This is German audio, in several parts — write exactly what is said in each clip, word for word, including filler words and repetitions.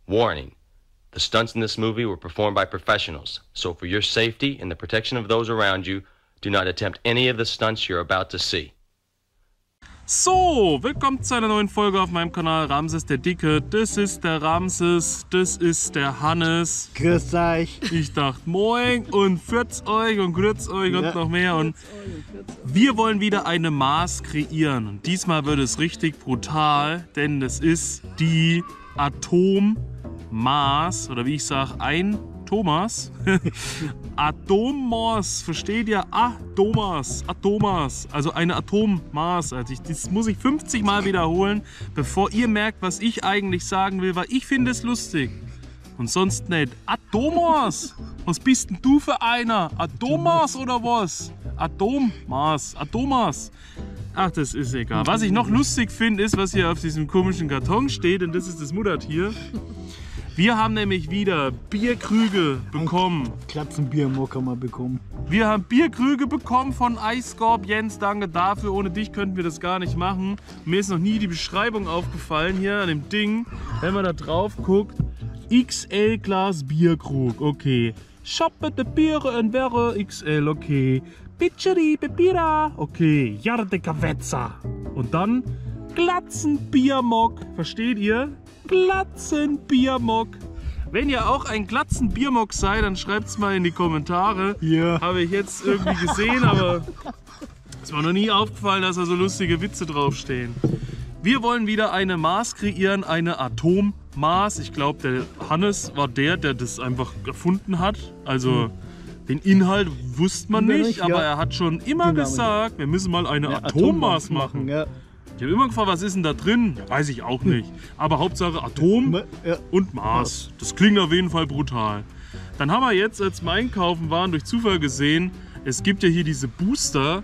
Warning. The stunts in this movie were performed by professionals, so for your safety and the protection of those around you, do not attempt any of the stunts you're about to see. So, willkommen zu einer neuen Folge auf meinem Kanal Ramses der Dicke. Das ist der Ramses, das ist der Hannes. Grüß euch. Ich dachte moin und pfürz euch und grüß euch ja. Und noch mehr. Und wir wollen wieder eine Maß kreieren. Und diesmal wird es richtig brutal, denn es ist die Atommaß, oder wie ich sage, ein Thomas. Atommaß, versteht ihr? Atomas, Atomas, also eine Atommaß. Also ich, das muss ich fünfzig Mal wiederholen, bevor ihr merkt, was ich eigentlich sagen will, weil ich finde es lustig. Und sonst nicht. Atommaß, was bist denn du für einer? Atommaß oder was? Atommaß, Atommaß. Ach, das ist egal. Was ich noch lustig finde, ist, was hier auf diesem komischen Karton steht, und das ist das Muttertier. Wir haben nämlich wieder Bierkrüge bekommen. Klatzenbiermock haben wir bekommen. Wir haben Bierkrüge bekommen von Eiskorb. Jens, danke dafür. Ohne dich könnten wir das gar nicht machen. Mir ist noch nie die Beschreibung aufgefallen hier an dem Ding. Wenn man da drauf guckt, X L Glas Bierkrug, okay. Shoppe de Biere in Wäre X L, okay. Pitcheri Bebira, okay. Jarde Kavezza. Und dann Glatzenbiermock, versteht ihr? Glatzenbiermock. Wenn ihr auch ein Glatzenbiermock seid, dann schreibt es mal in die Kommentare. Ja. Habe ich jetzt irgendwie gesehen, aber es war noch nie aufgefallen, dass da so lustige Witze draufstehen. Wir wollen wieder eine Maß kreieren, eine Atommaß. Ich glaube, der Hannes war der, der das einfach erfunden hat. Also hm. den Inhalt wusste man nicht, nicht aber ja. er hat schon immer genau. gesagt, wir müssen mal eine ja, Atommaß machen. machen. Ja. Ich habe immer gefragt, was ist denn da drin? Ja, weiß ich auch nicht. Aber Hauptsache Atom und Maß. Das klingt auf jeden Fall brutal. Dann haben wir jetzt, als wir einkaufen waren, durch Zufall gesehen, es gibt ja hier diese Booster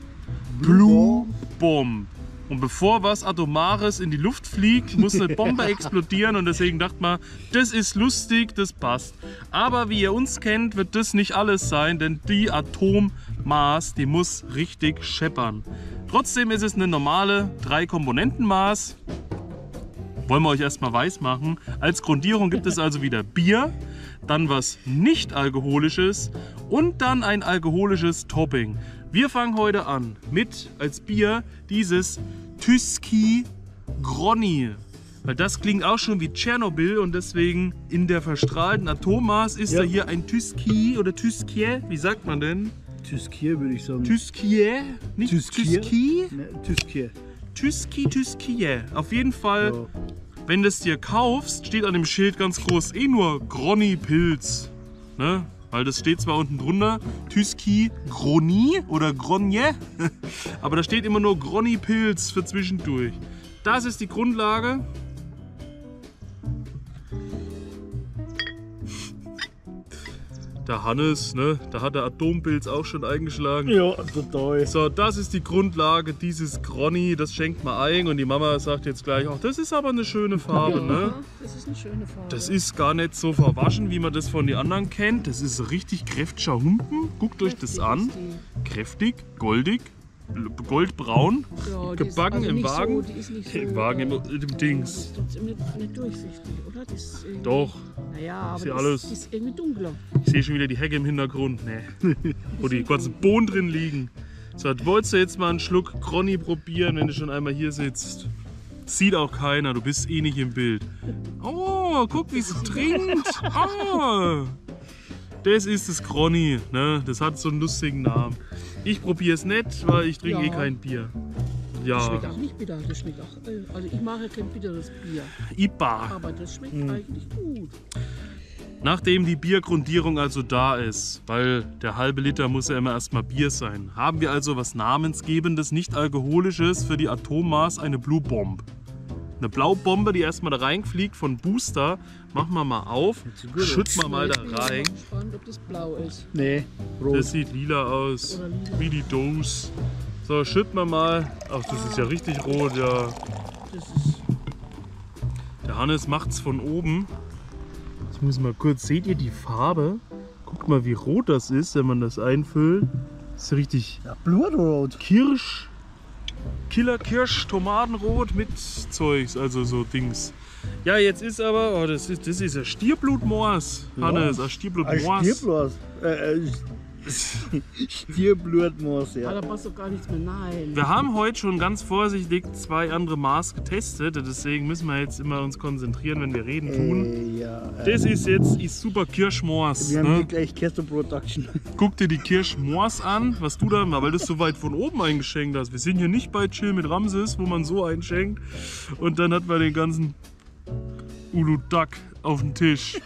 Blue Bomb. Und bevor was Atomares in die Luft fliegt, muss eine Bombe explodieren, und deswegen dachte man, das ist lustig, das passt. Aber wie ihr uns kennt, wird das nicht alles sein, denn die Atommaß, die muss richtig scheppern. Trotzdem ist es eine normale drei Komponenten Maß. Wollen wir euch erstmal weiß machen. Als Grundierung gibt es also wieder Bier, dann was nicht alkoholisches und dann ein alkoholisches Topping. Wir fangen heute an mit als Bier dieses Tyskie Gronny. Weil das klingt auch schon wie Tschernobyl, und deswegen in der verstrahlten Atommaß ist ja. da hier ein Tyskie oder Tyskie, wie sagt man denn? Tyskie würde ich sagen. Tyskie? Nicht Tyskie? Tyskie? Ne, Tyskie. Tyskie, Tyskie. Auf jeden Fall, ja. wenn du es dir kaufst, steht an dem Schild ganz groß eh nur Gronny Pilz. Ne? Weil das steht zwar unten drunter, Tyskie Gronny oder Gronje, aber da steht immer nur Gronny Pilz für zwischendurch. Das ist die Grundlage. Der Hannes, ne, da hat der Atompilz auch schon eingeschlagen. Ja, total. So, das ist die Grundlage dieses Gronny, das schenkt man ein, und die Mama sagt jetzt gleich, ach, das ist aber eine schöne Farbe, ja, ne? Das ist eine schöne Farbe. Das ist gar nicht so verwaschen, wie man das von den anderen kennt. Das ist richtig kräftiger Humpen. Guckt euch das an. Kräftig, goldig, goldbraun, ja, gebacken also im Wagen. So, die ist nicht so, Im Wagen, im, im Dings. Das ist trotzdem nicht, nicht durchsichtig, oder? Das ist Doch. Naja, aber ist das, alles. das ist irgendwie dunkler. Ich sehe schon wieder die Hecke im Hintergrund. Nee. Wo die ganzen Bohnen drin liegen. So, wolltest du jetzt mal einen Schluck Gronny probieren, wenn du schon einmal hier sitzt? Sieht auch keiner, du bist eh nicht im Bild. Oh, guck, wie es trinkt. Oh. Das ist das Gronny, ne? Das hat so einen lustigen Namen. Ich probiere es nicht, weil ich trinke ja. eh kein Bier. Ja. Das schmeckt auch nicht bitter, das schmeckt auch, also ich mache kein bitteres Bier. I B A. Aber das schmeckt mhm. eigentlich gut. Nachdem die Biergrundierung also da ist, weil der halbe Liter muss ja immer erstmal Bier sein, haben wir also was Namensgebendes, nicht alkoholisches für die Atommaß, eine Blue Bomb. Eine Blaubombe, die erstmal da reinfliegt von Booster. Machen wir mal auf, schütten wir mal da rein. Ich bin gespannt, ob das blau ist. Nee, rot. Das sieht lila aus, lila. wie die Dose. So, schütten wir mal. Ach, das ist ja richtig rot, ja. Das ist der Hannes macht's von oben. Ich muss mal kurz, seht ihr die Farbe? Guckt mal, wie rot das ist, wenn man das einfüllt. Das ist richtig ja, Blutrot. Kirsch. Killer Kirsch, Tomatenrot mit Zeugs, also so Dings. Ja, jetzt ist aber, oh, das ist, das ist ein Stierblutmoors, Hannes, ein Ein Stierblutmoors. Stierblut. Äh, äh, Stierblutmoos, Ah, ja. da passt doch gar nichts mehr. Nein. Wir haben heute schon ganz vorsichtig zwei andere Maß getestet, deswegen müssen wir jetzt immer uns konzentrieren, wenn wir reden tun. Äh, ja äh, Das ist jetzt ist super Kirschmoors. wir haben hier Ne? gleich Kerster Production. Guck dir die Kirschmoors an, was du da, weil du es so weit von oben eingeschenkt hast. Wir sind hier nicht bei Chill mit Ramses, wo man so einschenkt und dann hat man den ganzen Uludak auf dem Tisch.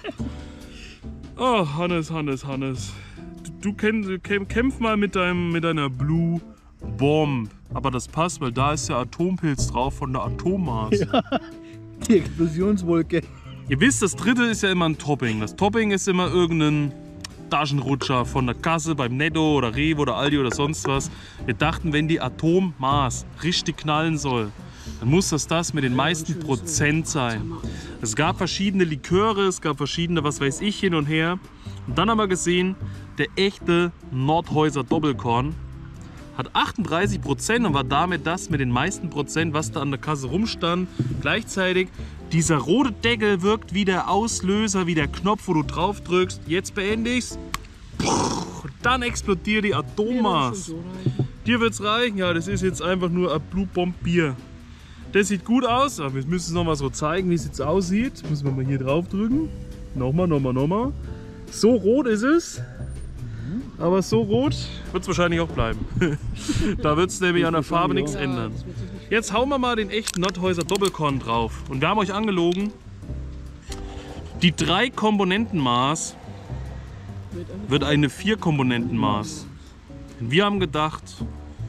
Oh, Hannes, Hannes, Hannes. Du, du kenn, kämpf, kämpf mal mit, deinem, mit deiner Blue Bomb. Aber das passt, weil da ist der Atompilz drauf von der Atommars. Die Explosionswolke. Ihr wisst, das dritte ist ja immer ein Topping. Das Topping ist immer irgendein Taschenrutscher von der Kasse beim Netto oder Rewe oder Aldi oder sonst was. Wir dachten, wenn die Atommars richtig knallen soll, dann muss das das mit den meisten Prozent sein. Es gab verschiedene Liköre, es gab verschiedene, was weiß ich, hin und her. Und dann haben wir gesehen, der echte Nordhäuser Doppelkorn hat achtunddreißig Prozent und war damit das mit den meisten Prozent, was da an der Kasse rumstand. Gleichzeitig, dieser rote Deckel wirkt wie der Auslöser, wie der Knopf, wo du drauf drückst. Jetzt beende ich's. Und dann explodiert die Atommars. Dir wird's reichen? Ja, das ist jetzt einfach nur ein Blue Bomb Bier. Das sieht gut aus, aber wir müssen es noch mal so zeigen, wie es jetzt aussieht. Müssen wir mal hier drauf drücken. Nochmal, nochmal, nochmal. So rot ist es. Aber so rot wird es wahrscheinlich auch bleiben. Da wird es nämlich an der Farbe nichts ändern. Jetzt hauen wir mal den echten Nordhäuser Doppelkorn drauf. Und wir haben euch angelogen, die drei Komponentenmaß wird eine vier Komponentenmaß. Und wir haben gedacht,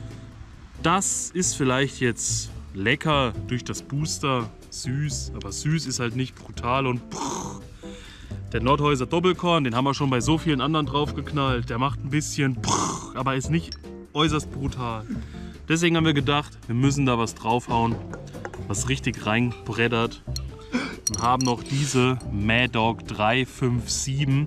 das ist vielleicht jetzt lecker durch das Booster, süß, aber süß ist halt nicht brutal und pff. Der Nordhäuser Doppelkorn, den haben wir schon bei so vielen anderen draufgeknallt. Der macht ein bisschen, pff, aber ist nicht äußerst brutal. Deswegen haben wir gedacht, wir müssen da was draufhauen, was richtig reinbreddert. Und haben noch diese Mad Dog drei fünf sieben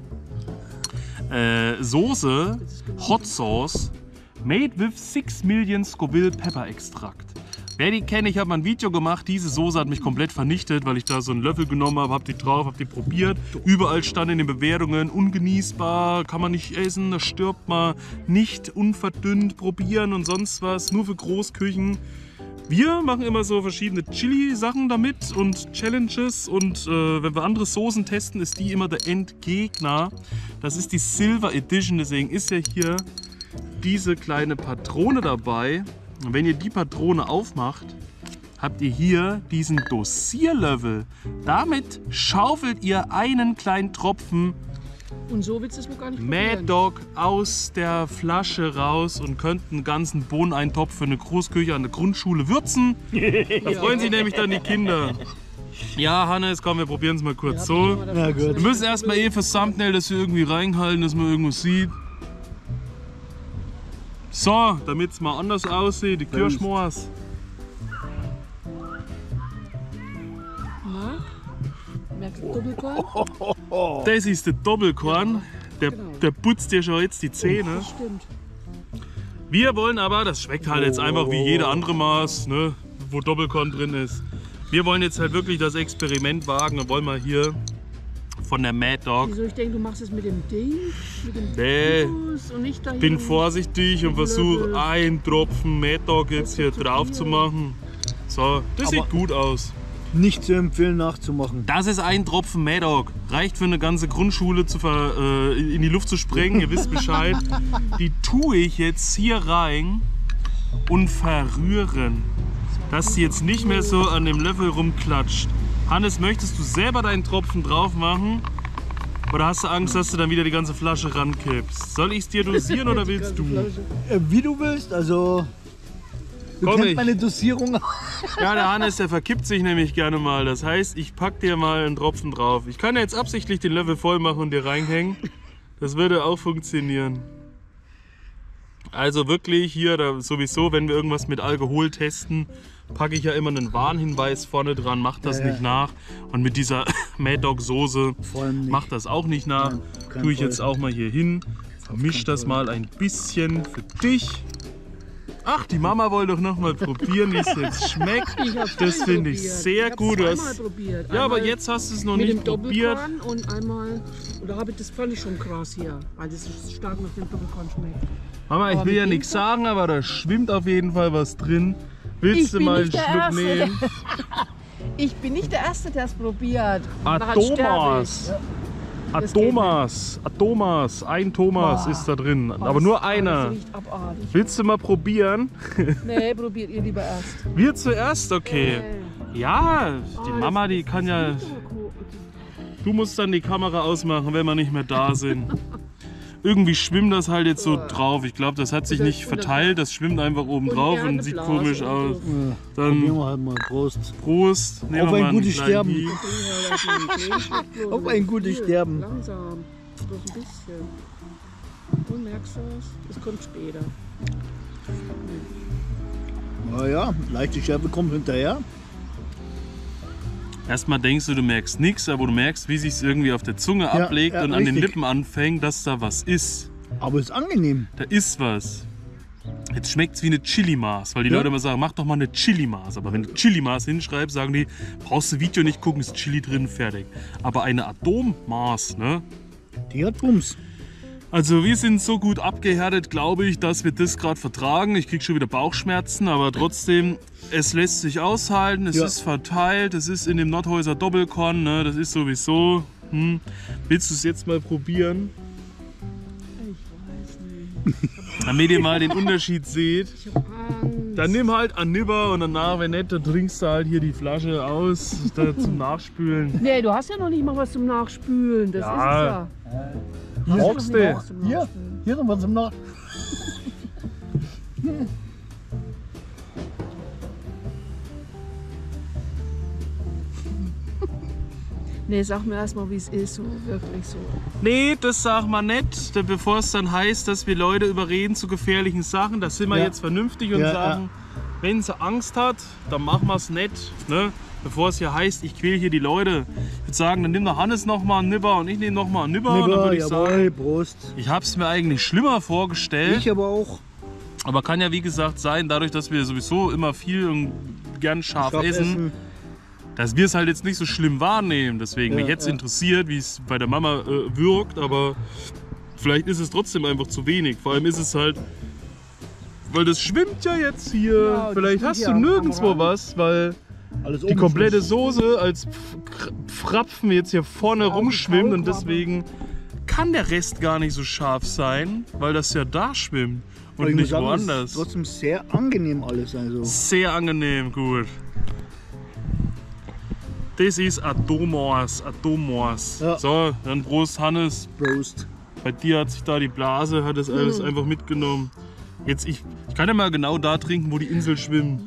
äh, Soße, Hot Sauce, made with six Million Scoville Pepper Extract. Wer die kennt, ich habe mal ein Video gemacht, diese Soße hat mich komplett vernichtet, weil ich da so einen Löffel genommen habe, habe die drauf, habe die probiert. Überall stand in den Bewertungen, ungenießbar, kann man nicht essen, da stirbt man, nicht unverdünnt probieren und sonst was, nur für Großküchen. Wir machen immer so verschiedene Chili-Sachen damit und Challenges und äh, wenn wir andere Soßen testen, ist die immer der Endgegner. Das ist die Silver Edition, deswegen ist ja hier diese kleine Patrone dabei. Und wenn ihr die Patrone aufmacht, habt ihr hier diesen Dosierlöffel. Damit schaufelt ihr einen kleinen Tropfen Und so willst du es wohl gar nicht Mad probieren. Dog aus der Flasche raus und könnt einen ganzen Bohneneintopf für eine Großküche an der Grundschule würzen. Da freuen sich nämlich dann die Kinder. Ja, Hannes, komm, wir probieren es mal kurz so. Na gut. Wir müssen erstmal eh fürs Thumbnail das hier irgendwie reinhalten, dass man irgendwas sieht. So, damit es mal anders aussieht, die Kirschmoors. Na? Merkst du Doppelkorn? Das ist der Doppelkorn. Der, Genau. der putzt dir schon jetzt die Zähne. Das stimmt. Wir wollen aber, das schmeckt halt jetzt einfach wie jede andere Maß, ne, wo Doppelkorn drin ist. Wir wollen jetzt halt wirklich das Experiment wagen und wollen mal hier von der Mad Dog. Wieso ich denke, du machst es mit dem Ding? Mit dem Nee. Fuß und nicht dahin. Bin vorsichtig und versuche Löffel. einen Tropfen Mad Dog jetzt hier drauf zu machen. So, das sieht Aber- gut aus. Nicht zu empfehlen nachzumachen. Das ist ein Tropfen Mad Dog. Reicht für eine ganze Grundschule zu ver, äh, in die Luft zu sprengen. Ihr wisst Bescheid. Die tue ich jetzt hier rein und verrühren, dass sie jetzt nicht mehr so an dem Löffel rumklatscht. Hannes, möchtest du selber deinen Tropfen drauf machen? Oder hast du Angst, dass du dann wieder die ganze Flasche rankippst? Soll ich es dir dosieren oder willst du? Äh, wie du willst, also. Du Komm, kennst ich. meine Dosierung. Ja, der Hannes, der verkippt sich nämlich gerne mal. Das heißt, ich pack dir mal einen Tropfen drauf. Ich kann jetzt absichtlich den Löffel voll machen und dir reinhängen. Das würde auch funktionieren. Also wirklich hier, da sowieso, wenn wir irgendwas mit Alkohol testen, packe ich ja immer einen Warnhinweis vorne dran, macht das Ja, ja. nicht nach. Und mit dieser Mad Dog Soße Vor allem nicht. macht das auch nicht nach. Nein, auf keinen Tue ich Fall. jetzt auch mal hier hin. Vermisch keinen das Fall. mal ein bisschen für dich. Ach, die Mama wollte doch noch mal probieren, wie es jetzt schmeckt. Ich hab's Das schon finde ich probiert. sehr Ich gut. Du hab's hast, einmal probiert. ja, aber Einmal jetzt hast du es noch mit nicht dem probiert. Doppelkorn und einmal, und da habe ich, das fand ich schon krass hier, weil das so stark nach dem Doppelkorn schmeckt. Mama, ich Aber will mit ja dem nichts sagen, aber da schwimmt auf jeden Fall was drin. Willst Ich du bin mal einen nicht der Schluck Erste. nehmen? Ich bin nicht der Erste, der es probiert. Atomas. Atomas. Atomas. Ein Thomas Boah. ist da drin. Oh, Aber das- nur oh, einer. Das riecht abartig. Willst du mal probieren? Nee, probiert ihr lieber erst. Wir zuerst, okay. Ja, die Ah, Mama, die kann ja. Du musst dann die Kamera ausmachen, wenn wir nicht mehr da sind. Irgendwie schwimmt das halt jetzt so drauf. Ich glaube, das hat sich nicht verteilt. Das schwimmt einfach oben drauf und sieht komisch aus. Ja, Dann probieren wir halt mal. Prost. Prost. Nehmen Auf wir ein mal einen gutes kleinen Sterben. Hieb. Auf ein gutes Sterben. Langsam, bloß ein bisschen. Du merkst das? Das kommt später. Naja, leichte Schärfe kommt hinterher. Erstmal denkst du, du merkst nichts, aber du merkst, wie sich es irgendwie auf der Zunge Ja, ablegt ja, und an den richtig. Lippen anfängt, dass da was ist. Aber es ist angenehm. Da ist was. Jetzt schmeckt es wie eine Chili-Maß, weil die Ja. Leute immer sagen, mach doch mal eine Chili-Maß. Aber wenn du Chili-Maß hinschreibst, sagen die, brauchst du Video nicht gucken, ist Chili drin, fertig. Aber eine Atommaß, ne? Die hat Bums. Also wir sind so gut abgehärtet, glaube ich, dass wir das gerade vertragen. Ich kriege schon wieder Bauchschmerzen, aber trotzdem, es lässt sich aushalten, es Ja. ist verteilt, es ist in dem Nordhäuser Doppelkorn, ne? Das ist sowieso. Hm. Willst du es jetzt mal probieren? Ich weiß nicht. Damit ihr mal den Unterschied seht. Ich hab Angst. Dann nimm halt an Nipper und danach, wenn nicht, dann trinkst du halt hier die Flasche aus da zum Nachspülen. Nee, du hast ja noch nicht mal was zum Nachspülen. Das Ja. ist es ja. Magst noch nicht du? was zum Hier, Nachspülen. hier noch was zum Nach. Nee, sag mir erstmal, wie es ist, so wirklich so. Nee, das sag mal nicht, denn bevor es dann heißt, dass wir Leute überreden zu gefährlichen Sachen, da sind wir Ja. jetzt vernünftig und Ja, sagen, wenn sie Angst hat, dann machen wir es nicht. Ne? Bevor es hier heißt, ich quäle hier die Leute. Ich würde sagen, dann nimm der Hannes noch mal einen Nipper und ich nehme noch mal einen Nipper. und dann Nipper, würde ich sagen, jawohl, Prost. ich habe es mir eigentlich schlimmer vorgestellt. Ich aber auch. Aber kann ja wie gesagt sein, dadurch, dass wir sowieso immer viel und gern scharf, Scharf essen, essen. dass wir es halt jetzt nicht so schlimm wahrnehmen. Deswegen, Ja, mich jetzt ja. interessiert, wie es bei der Mama äh, wirkt, aber vielleicht ist es trotzdem einfach zu wenig. Vor allem ist es halt, weil das schwimmt ja jetzt hier. Ja, das vielleicht schwimmt hast hier du am- nirgendwo am Rand. was, weil Alles die komplette Soße als Pf- Pfrapfen jetzt hier vorne Ja, rumschwimmt die und Kaulquappe. deswegen kann der Rest gar nicht so scharf sein, weil das ja da schwimmt und Aber ich muss nicht sagen, es woanders. ist trotzdem sehr angenehm alles. Also. Sehr angenehm, gut. Das ist Atomors, Atomors. Ja. So, dann Prost Hannes. Prost. Bei dir hat sich da die Blase, hat das alles einfach mitgenommen. Jetzt, ich, ich kann ja mal genau da trinken, wo die Insel schwimmt.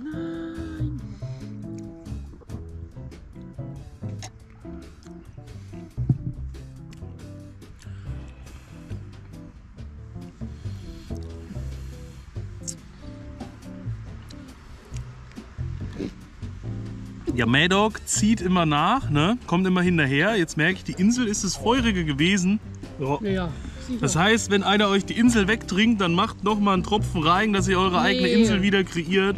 Ja, Mad Dog zieht immer nach, ne? Kommt immer hinterher. Jetzt merke ich, die Insel ist das Feurige gewesen. Ja. Ja, sicher. Das heißt, wenn einer euch die Insel wegtrinkt, dann macht noch mal einen Tropfen rein, dass ihr eure eigene Nee. Insel wieder kreiert.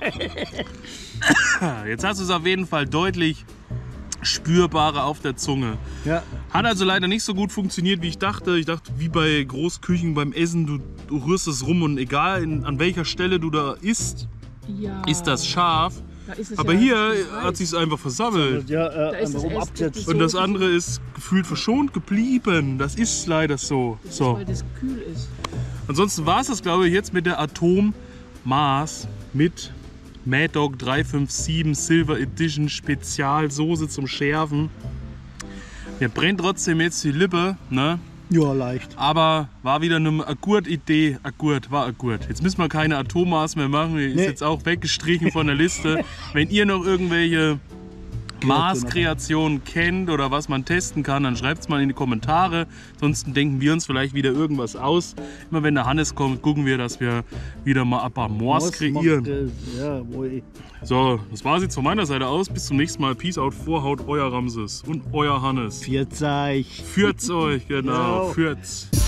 Jetzt hast du es auf jeden Fall deutlich spürbarer auf der Zunge. Ja. Hat also leider nicht so gut funktioniert, wie ich dachte. Ich dachte, wie bei Großküchen beim Essen, du, du rührst es rum und egal in, an welcher Stelle du da isst, ja. ist das scharf. Da ist es Aber ja hier richtig hat sich es einfach versammelt. Ja, Da äh, ist einfach das um Essen- abgesetzt. So Und das ist es. andere ist gefühlt verschont geblieben. Das ist leider so. Das ist, So. weil das kühl ist. Ansonsten war es das, glaube ich, jetzt mit der Atommaß mit Mad Dog drei fünf sieben Silver Edition Spezialsoße zum Schärfen. Mir brennt trotzdem jetzt die Lippe, ne? Ja, leicht. Aber war wieder eine Agurt-Idee. Agurt, war Agurt. Jetzt müssen wir keine Atommaß mehr machen. Die ist Nee. jetzt auch weggestrichen von der Liste. Wenn ihr noch irgendwelche Maßkreationen kennt oder was man testen kann, dann schreibt es mal in die Kommentare. Ansonsten denken wir uns vielleicht wieder irgendwas aus. Immer wenn der Hannes kommt, gucken wir, dass wir wieder mal ein paar Moors Was kreieren. macht das? Ja, wohl. So, das war es jetzt von meiner Seite aus. Bis zum nächsten Mal. Peace out, Vorhaut, euer Ramses und euer Hannes. Vierzig. Führt's euch, genau. Ja. Führt's.